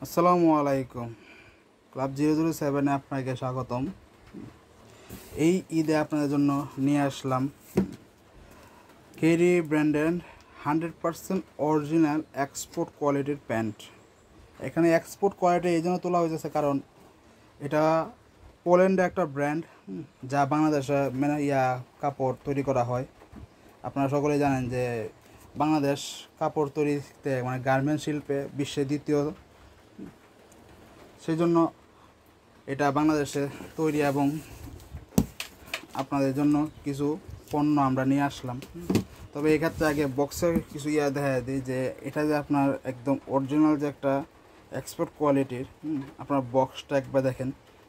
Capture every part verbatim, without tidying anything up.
আসসালামু আলাইকুম। Club zero zero সেভেনে আপনাকে স্বাগতম। এই ঈদে আপনাদের জন্য নিয়ে আসলাম কেরি ব্র্যান্ডের হান্ড্রেড পারসেন্ট অরিজিনাল এক্সপোর্ট কোয়ালিটির প্যান্ট। এখানে এক্সপোর্ট কোয়ালিটি এই জন্য তোলা হয়েছে কারণ এটা পোল্যান্ডের একটা ব্র্যান্ড, যা বাংলাদেশে মানে ইয়া কাপড় তৈরি করা হয়। আপনারা সকলেই জানেন যে বাংলাদেশ কাপড় তৈরিতে মানে গার্মেন্ট শিল্পে বিশ্বের দ্বিতীয়। সেই জন্য এটা বাংলাদেশে তৈরি এবং আপনাদের জন্য কিছু পণ্য আমরা নিয়ে আসলাম। তবে এক্ষেত্রে আগে বক্সের কিছু ইয়া দেখা দিই যে এটা যে আপনার একদম অরিজিনাল যে একটা এক্সপোর্ট কোয়ালিটির, আপনার বক্সটা একবার দেখেন।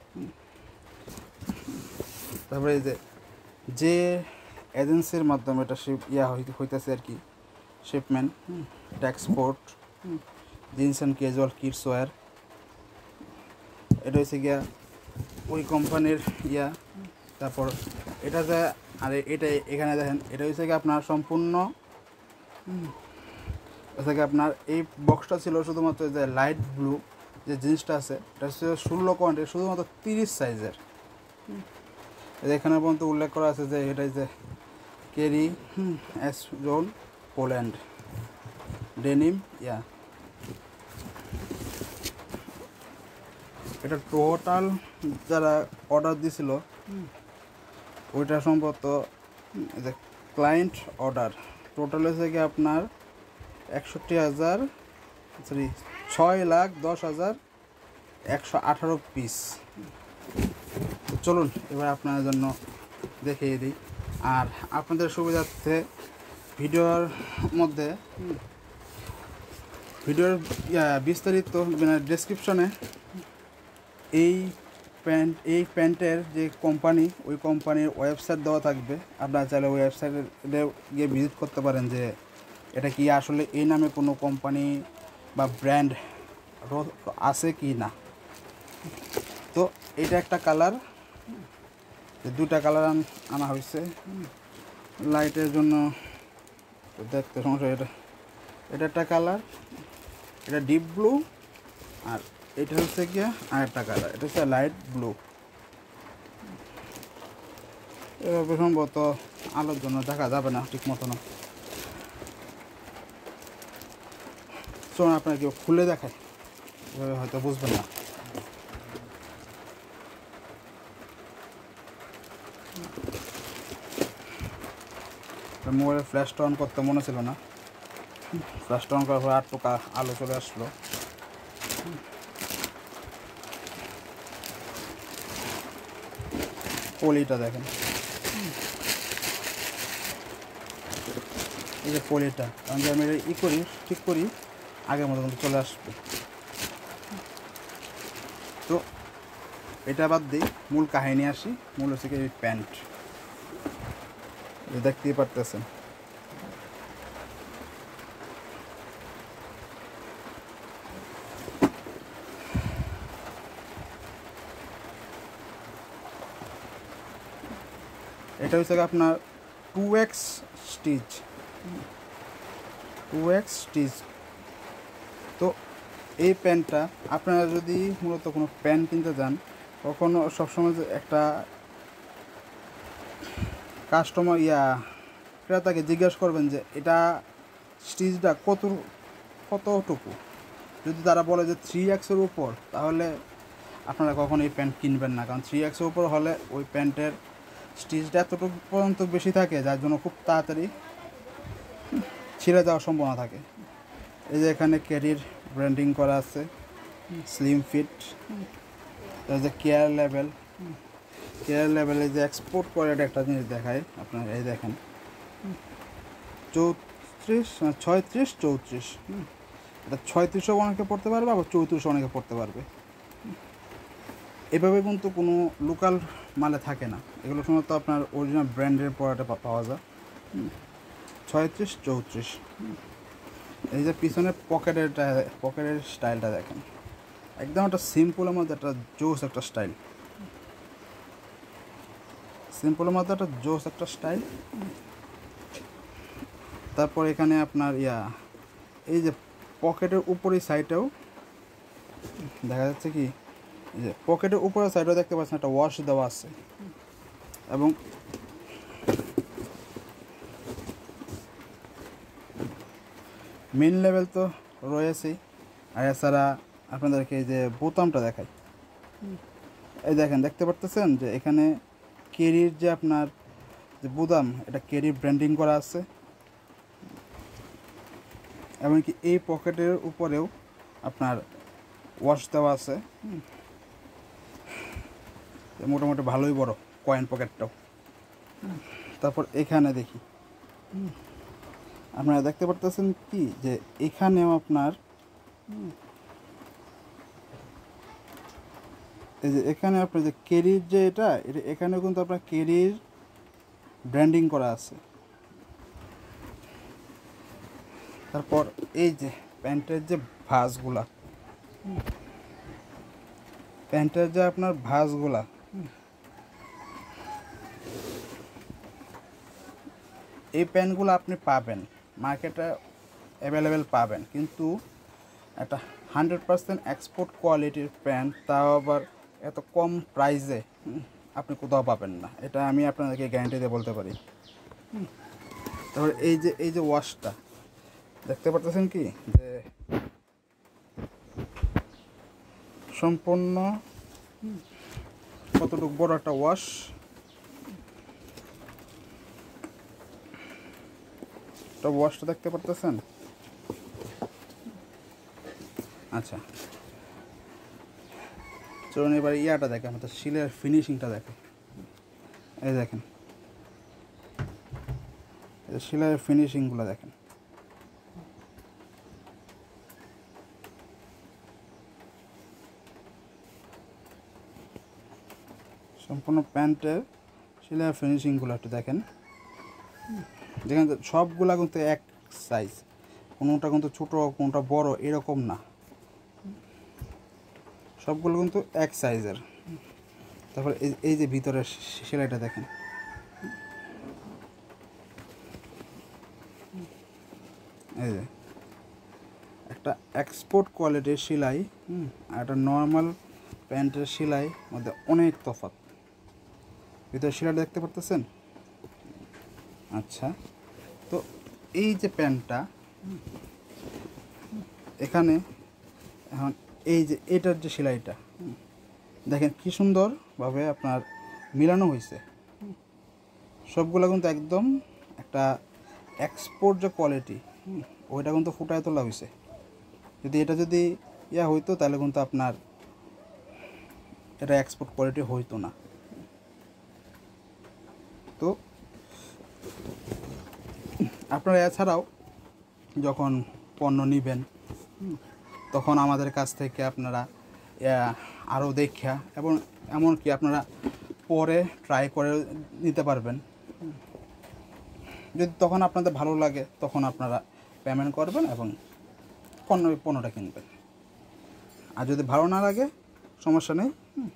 তারপরে এই যে যে এজেন্সির মাধ্যমে এটা শিপ ইয়া হইতেছে আর কি, শিপমেন্ট, এটা export jeans and casual kids wear. এটা হচ্ছে গিয়া ওই কোম্পানির ইয়া। তারপর এটা যে আর এটা এখানে দেখেন, এটা হচ্ছে গিয়ে আপনার সম্পূর্ণ হচ্ছে গিয়ে আপনার এই বক্সটা ছিল শুধুমাত্র যে লাইট ব্লু যে জিনিসটা আছে, এটা হচ্ছে ষোলো কোয়ান্টিটি, শুধুমাত্র তিরিশ সাইজের। এখানে পর্যন্ত উল্লেখ করা আছে যে এটা যে কেরি এস জোন পোল্যান্ড ডেনিম ইয়া। এটা টোটাল যারা অর্ডার দিছিল ওইটা সম্ভবত যে ক্লায়েন্ট অর্ডার টোটাল হয়েছে কি আপনার একষট্টি হাজার সরি ছয় লাখ দশ হাজার একশো আঠারো পিস। চলুন এবার আপনাদের জন্য দেখিয়ে দিই। আর আপনাদের সুবিধার্থে ভিডিওর মধ্যে ভিডিওর বিস্তারিত মানে ডেসক্রিপশনে এই প্যান্ট এই প্যান্টের যে কোম্পানি ওই কোম্পানির ওয়েবসাইট দেওয়া থাকবে। আপনারা চাইলে ওই ওয়েবসাইটে গিয়ে ভিজিট করতে পারেন যে এটা কি আসলে এই নামে কোনো কোম্পানি বা ব্র্যান্ড আছে কি না। তো এটা একটা কালার, দুটা কালার আনা হয়েছে লাইটের জন্য দেখতে সমস্যা। এটা এটা একটা কালার, এটা ডিপ ব্লু, আর এটা হচ্ছে গিয়ে আরেকটা কালার, এটা হচ্ছে লাইট ব্লু। এভাবে সম্ভবত আলোর জন্য দেখা যাবে না ঠিক মতো না। চলুন আপনার কেউ খুলে দেখায়, এভাবে হয়তো বুঝবেন না। মোবাইলের ফ্ল্যাশটা অন করতে মনে ছিল না, ফ্ল্যাশটা অন করার পর আট টোকা আলো চলে আসলো। পলিটা দেখেন, এই যে পলিটা কারণ যে আমি এটা ই করি ঠিক করি আগের মতো কিন্তু চলে আসবে। তো এটা বাদ দিই, মূল কাহিনী আসি। মূল হচ্ছে কি প্যান্ট, দেখতেই পারতেছেন। এটা হচ্ছে আপনার two X stitch two X stitch. তো এই প্যান্টটা আপনারা যদি মূলত কোনো প্যান্ট কিনতে যান, কখনো সবসময় একটা কাস্টমার ইয়া ক্রেতাকে জিজ্ঞাসা করবেন যে এটা স্টিচটা কত কতটুকু। যদি তারা বলে যে থ্রি এক্সের উপর, তাহলে আপনারা কখনো এই প্যান্ট কিনবেন না, কারণ থ্রি এক্সের উপর হলে ওই প্যান্টের স্টিচটা এতটুকু পর্যন্ত বেশি থাকে, যার জন্য খুব তাড়াতাড়ি ছিঁড়ে যাওয়ার সম্ভাবনা থাকে। এই যে এখানে ক্যারির ব্র্যান্ডিং করা আছে, স্লিম ফিট, যে কেয়ার লেভেল কেয়ার লেভেলে যে এক্সপোর্ট করে একটা জিনিস দেখায় আপনার। এই দেখেন চৌত্রিশ ছয়ত্রিশ চৌত্রিশ এটা ছয়ত্রিশও অনেকে পড়তে পারবে, আবার চৌত্রিশও অনেকে পড়তে পারবে। এভাবে কিন্তু কোনো লোকাল মালে থাকে না, এগুলো সম্ভবত আপনার অরিজিনাল ব্র্যান্ডের প্রোডাক্টে পাওয়া যায়। ছয়ত্রিশ চৌত্রিশ। এই যে পিছনের পকেটেরটা পকেটের স্টাইলটা দেখেন, একদম একটা সিম্পলের মধ্যে একটা জোস একটা স্টাইল, সিম্পলের মধ্যে একটা জোস একটা স্টাইল। তারপর এখানে আপনার ইয়া এই যে পকেটের উপরের সাইডেও দেখা যাচ্ছে কি যে পকেটের উপরে সাইডেও দেখতে পাচ্ছেন একটা ওয়াশ দেওয়া আছে, এবং মেন লেভেল তো রয়েছেই। আর এছাড়া আপনাদেরকে এই যে বোতামটা দেখাই, এই দেখেন দেখতে পারতেছেন যে এখানে কেরির যে আপনার যে বোতাম, এটা কেরির ব্র্যান্ডিং করা আছে। এমনকি এই পকেটের উপরেও আপনার ওয়াশ দেওয়া আছে, মোটামুটি ভালোই বড় কয়েন পকেটটাও। তারপর এখানে দেখি আপনারা দেখতে পারতেছেন কি যে এখানেও আপনার এই যে এখানে আপনার যে কেরির যে এটা এটা এখানেও কিন্তু আপনার কেরির ব্র্যান্ডিং করা আছে। তারপর এই যে প্যান্টের যে ভাঁজগুলা, প্যান্টের যে আপনার ভাঁজগুলা এই প্যান্টগুলো আপনি পাবেন মার্কেটে অ্যাভেলেবেল পাবেন, কিন্তু একটা হান্ড্রেড পার্সেন্ট এক্সপোর্ট কোয়ালিটির প্যান্ট, তাও আবার এত কম প্রাইসে আপনি কোথাও পাবেন না, এটা আমি আপনাদেরকে গ্যারান্টি দিয়ে বলতে পারি। তারপর এই যে এই যে ওয়াশটা দেখতে পারতেছেন কি যে সম্পূর্ণ কতটুকু বড় একটা ওয়াশ, ওয়াশটা দেখতে পারতেছেন। আচ্ছা চলুন এবার ইয়াটা দেখেন, আমাদের শিলের ফিনিশিংটা দেখেন। এই দেখেন শিলের ফিনিশিংগুলো দেখেন, সম্পূর্ণ প্যান্টের শিলের ফিনিশিংগুলো একটু দেখেন। যেখানে সবগুলা কিন্তু এক সাইজ, কোনোটা কিন্তু ছোটো কোনোটা বড় এরকম না, সবগুলো কিন্তু এক সাইজের। তারপরে এই এই যে ভিতরের সেলাইটা দেখেন, এই যে একটা এক্সপোর্ট কোয়ালিটির সেলাই আর একটা নর্মাল প্যান্টের সেলাই মধ্যে অনেক তফাৎ। ভিতরে সেলাইটা দেখতে পারতেছেন। আচ্ছা তো এই যে প্যান্টটা এখানে এখন এই যে এটার যে সেলাইটা দেখেন কি সুন্দরভাবে আপনার মিলানো হয়েছে, সবগুলো কিন্তু একদম একটা এক্সপোর্ট যে কোয়ালিটি ওইটা কিন্তু ফুটায় তোলা হয়েছে। যদি এটা যদি ইয়া হইতো তাহলে কিন্তু আপনার এটা এক্সপোর্ট কোয়ালিটি হইতো না। তো আপনারা এছাড়াও যখন পণ্য নেবেন তখন আমাদের কাছ থেকে আপনারা আরও দেখা এবং এমনকি আপনারা পরে ট্রাই করে নিতে পারবেন। যদি তখন আপনাদের ভালো লাগে তখন আপনারা পেমেন্ট করবেন এবং পণ্য পণ্যটা কিনবেন, আর যদি ভালো না লাগে সমস্যা নেই।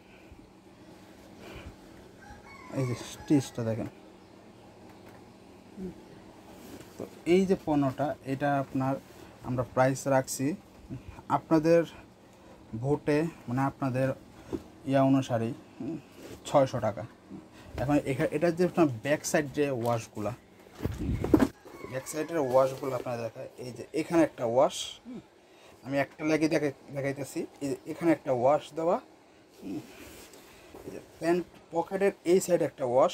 এই যে স্টিচটা দেখেন, তো এই যে পণ্যটা এটা আপনার আমরা প্রাইস রাখছি আপনাদের ভোটে, মানে আপনাদের ইয়া অনুসারেই ছয়শো টাকা। এখন এখানে এটার যে আপনার ব্যাক সাইড যে ওয়াশগুলা, ব্যাক সাইডের ওয়াশগুলো আপনারা দেখায়, এই যে এখানে একটা ওয়াশ আমি একটা লাগিয়ে দেখাই দেখাইতেছি এই যে এখানে একটা ওয়াশ দেওয়া, এই যে প্যান্ট পকেটের এই সাইডে একটা ওয়াশ,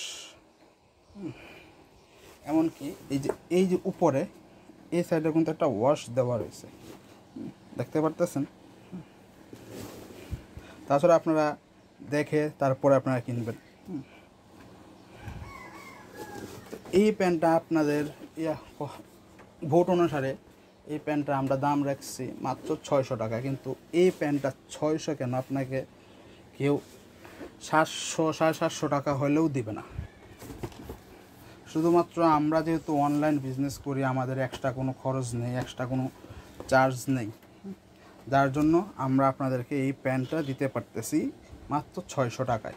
এমনকি এই যে এই যে উপরে এই সাইডে কিন্তু একটা ওয়াশ দেওয়া রয়েছে, দেখতে পারতেছেন। তাছাড়া আপনারা দেখে তারপরে আপনারা কিনবেন। এই প্যান্টটা আপনাদের ইয়া ভোট অনুসারে এই প্যান্টটা আমরা দাম রাখছি মাত্র ছয়শো টাকা, কিন্তু এই প্যান্টটা ছয়শো কেন আপনাকে কেউ সাতশো সাড়ে সাতশো টাকা হলেও দিবে না। শুধুমাত্র আমরা যেহেতু অনলাইন বিজনেস করি আমাদের এক্সট্রা কোনো খরচ নেই, এক্সট্রা কোনো চার্জ নেই, যার জন্য আমরা আপনাদেরকে এই প্যান্টটা দিতে পারতেছি মাত্র ছয়শো টাকায়।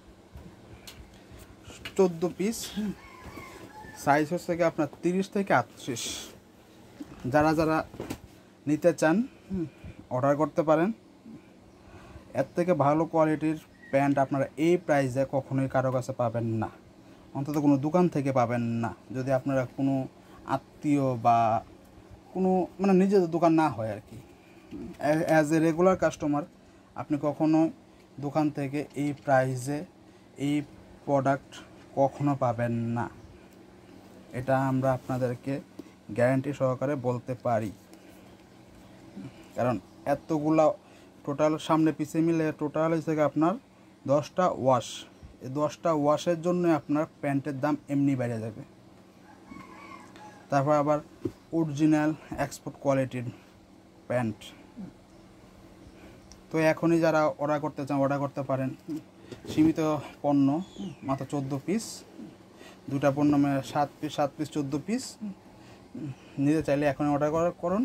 চোদ্দো পিস, সাইজ হচ্ছে কি আপনার তিরিশ থেকে আটত্রিশ। যারা যারা নিতে চান অর্ডার করতে পারেন। এর থেকে ভালো কোয়ালিটির প্যান্ট আপনারা এই প্রাইসে কখনোই কারো কাছে পাবেন না, অন্তত কোনো দোকান থেকে পাবেন না, যদি আপনারা কোনো আত্মীয় বা কোনো মানে নিজেদের দোকান না হয় আর কি। অ্যাজ এ রেগুলার কাস্টমার আপনি কখনো দোকান থেকে এই প্রাইসে এই প্রোডাক্ট কখনো পাবেন না, এটা আমরা আপনাদেরকে গ্যারান্টি সহকারে বলতে পারি। কারণ এতগুলা টোটাল সামনে পিছিয়ে মিলে টোটাল হচ্ছে আপনার দশটা ওয়াশ, এই দশটা ওয়াশের জন্য আপনার প্যান্টের দাম এমনি বেড়ে যাবে। তারপর আবার অরিজিনাল এক্সপোর্ট কোয়ালিটির প্যান্ট। তো এখনই যারা অর্ডার করতে চান অর্ডার করতে পারেন, সীমিত পণ্য মাত্র চোদ্দো পিস, দুটা পণ্য মানে সাত পিস সাত পিস চোদ্দো পিস নিতে চাইলে এখনই অর্ডার করার করুন।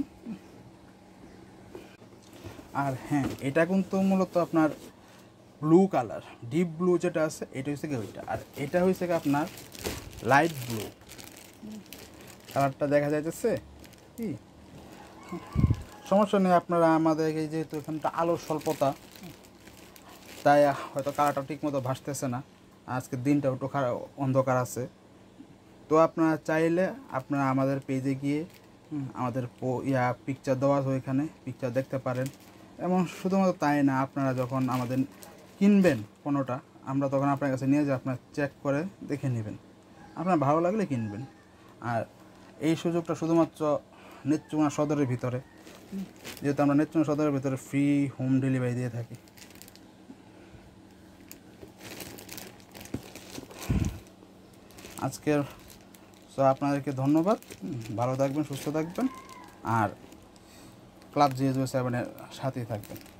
আর হ্যাঁ, এটা কিন্তু মূলত আপনার ব্লু কালার, ডিপ ব্লু যেটা আছে এটা হচ্ছে কি ওইটা, আর এটা হচ্ছে কি আপনার লাইট ব্লু কালারটা দেখা যাইতেছে কি। সমস্যা নেই, আপনারা আমাদের এই যেহেতু এখানটা আলোর স্বল্পতা তাই হয়তো কালারটা ঠিক মতো ভাসতেছে না, আজকের দিনটা একটু খারাপ অন্ধকার আছে। তো আপনারা চাইলে আপনারা আমাদের পেজে গিয়ে আমাদের ইয়া পিকচার দেওয়া আছে, ওইখানে পিকচার দেখতে পারেন। এবং শুধুমাত্র তাই না, আপনারা যখন আমাদের কিনবেন পণ্যটা আমরা তখন আপনার কাছে নিয়ে যাই, আপনার চেক করে দেখে নেবেন, আপনার ভালো লাগলে কিনবেন। আর এই সুযোগটা শুধুমাত্র নেত্রকোনা সদরের ভিতরে, যেহেতু আমরা নেত্রকোনা সদরের ভিতরে ফ্রি হোম ডেলিভারি দিয়ে থাকি। আজকের সো আপনাদেরকে ধন্যবাদ, ভালো থাকবেন, সুস্থ থাকবেন, আর ক্লাব জিরো জিরো সেভেনের সাথেই থাকবেন।